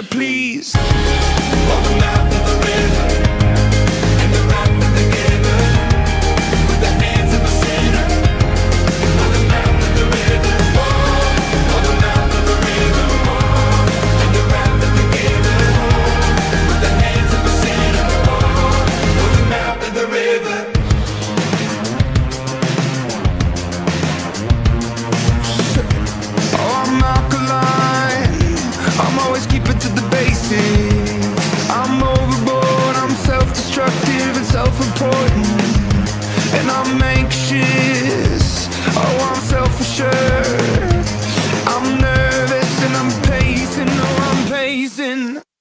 please. On the mouth of the river, and the wrath of the giver, with the hands in the center. On the mouth of the river, on the mouth of the river, and the wrath of the giver, with the hands in the center. On the mouth of the river. Oh, I'm alkaline, I'm always keeping to the basics. I'm overboard, I'm self-destructive and self-important, and I'm anxious, oh I'm self-assured. I'm nervous and I'm pacing, oh I'm pacing.